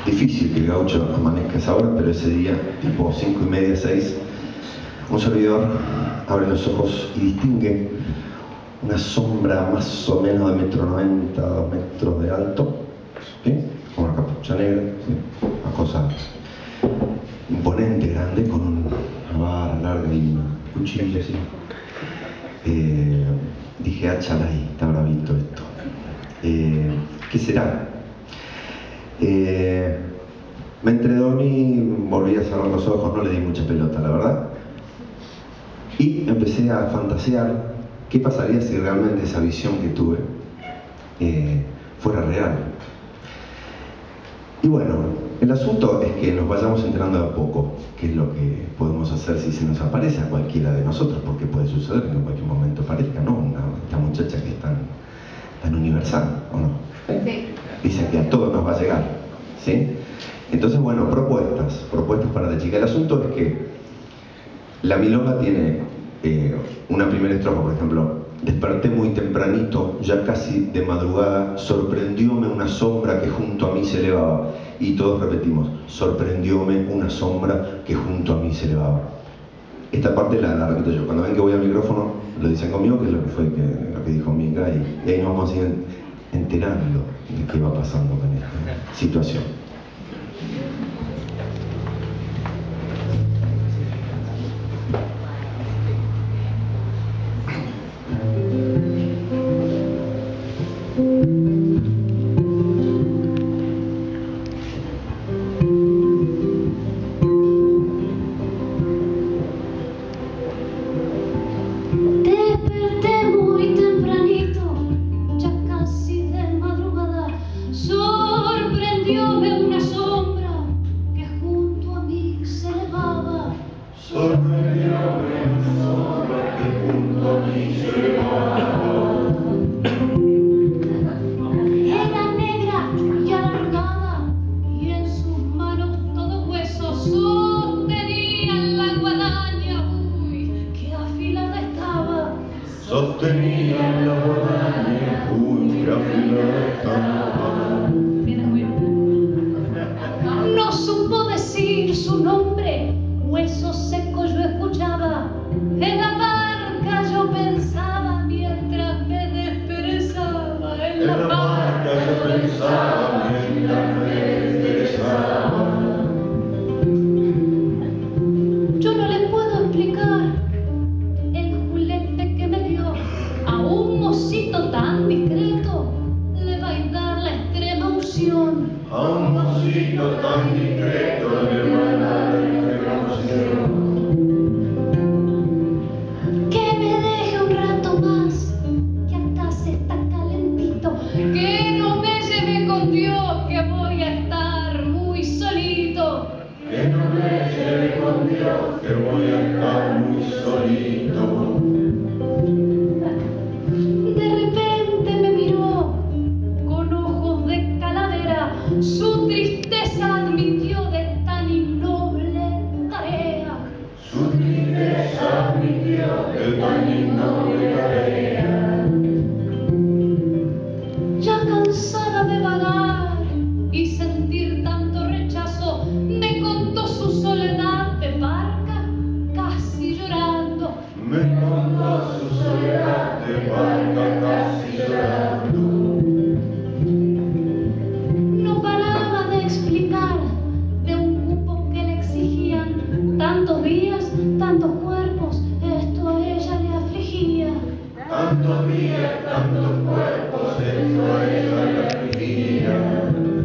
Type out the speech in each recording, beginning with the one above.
difícil que el gaucho amanezca a esa hora, pero ese día, tipo 5:30, 6, un servidor abre los ojos y distingue una sombra más o menos de 1,90 m, 2 metros de alto, ¿sí? Con una capucha negra, ¿sí? Una cosa imponente, grande, con una vara larga y una cuchilla así. Dije, ah, chalay, está bravito esto. ¿Qué será? Me entredormí, volví a cerrar los ojos, no le di mucha pelota, la verdad. Y empecé a fantasear qué pasaría si realmente esa visión que tuve fuera real. Y bueno, el asunto es que nos vayamos enterando de a poco qué es lo que podemos hacer si se nos aparece a cualquiera de nosotros, porque puede suceder que en cualquier momento aparezca, ¿no? Esta muchacha que es tan universal, ¿o no? Sí. Dice que a todos nos va a llegar, ¿sí? Entonces, bueno, propuestas para la chica. El asunto es que la milonga tiene una primera estrofa, por ejemplo: desperté muy tempranito, ya casi de madrugada, sorprendióme una sombra que junto a mí se elevaba. Y todos repetimos: sorprendióme una sombra que junto a mí se elevaba. Esta parte la repito yo. Cuando ven que voy al micrófono, lo dicen conmigo, que es lo que dijo Mica, y ahí nos vamos a ir enterando de qué va pasando con esta situación. No supo decir su nombre, hueso seco yo escuchaba. En la barca yo pensaba mientras me desperezaba. En la barca yo pensaba mientras me desperezaba. Yo no le puedo explicar el juguete que me dio. A un mocito tan discreto le va a dar la extrema unción. A un mocito tan discreto le va a dar la extrema unción. Que me deje un rato más, que acá se está calentito. Que no me lleve con Dios, que voy a estar muy solito. Que no me lleve con Dios, que voy a estar muy solito. De repente me miró con ojos de calavera. Su tristeza admitió de tan innoble tarea. Su tristeza admitió de tan innoble tarea. Ya cansada de vagar y sentir tanto rechazo, me contó su soledad de barca, casi llorando. Me contó su soledad de barca, casi llorando. No paraba de explicar de un cupo que le exigían. Tantos días, tantos cuerpos, esto a ella le afligía. Tantos días, tantos cuerpos, esto a ella le afligía.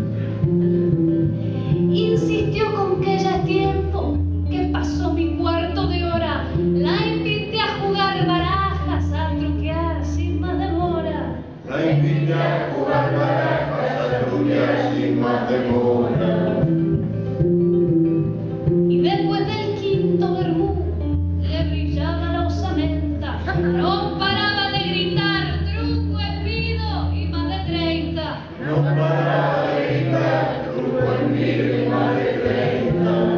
Insistió con que ya es tiempo, que pasó mi cuarto de hora. La invité a jugar barajas, a truquear sin más demora. La invité a jugar barajas, a truquear sin más demora. Y después del quinto vermú le brillaba la osamenta. No paraba de gritar: truco es pido y más de 30. No paraba de gritar: truco es mío y más de 30.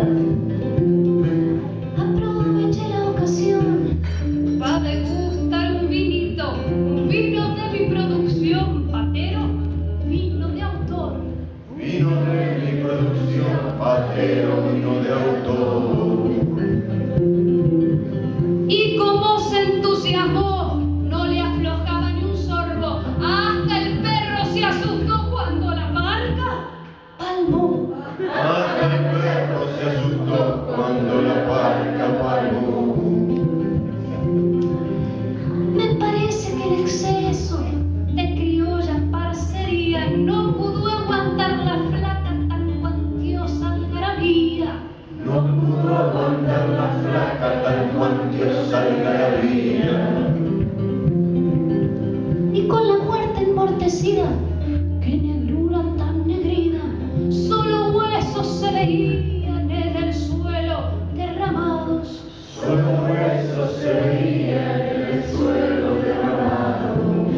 Aproveché la ocasión para degustar un vinito, un vino de mi producción, patero, vino de autor. Vino de mi producción. pasajero y no de autor. Y como se entusiasmó, no le aflojaba ni un sorbo. Hasta el perro se asustó cuando la barca palmó. Hasta el perro se asustó cuando la barca palmó. Me parece que el exceso de criolla parcería no pudo aguantar la flaca tan cuantiosa algarabía. No pudo aguantar la flaca tan cuantiosa algarabía. Y con la muerte enmortecida, qué negrura tan negrida, solo huesos se veían en el suelo derramados. Solo huesos se veían en el suelo derramados.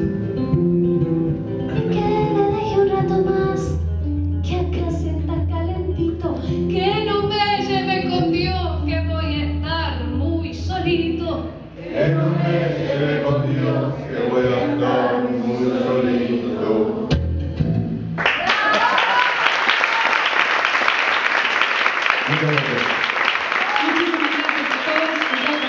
Y que me deje un rato más, que acá se está calentito, que no me lleve con Dios, que voy a estar muy solito. Que no me lleve con Dios, que voy a estar muy solito. Muchas gracias. Muchísimas gracias a todos.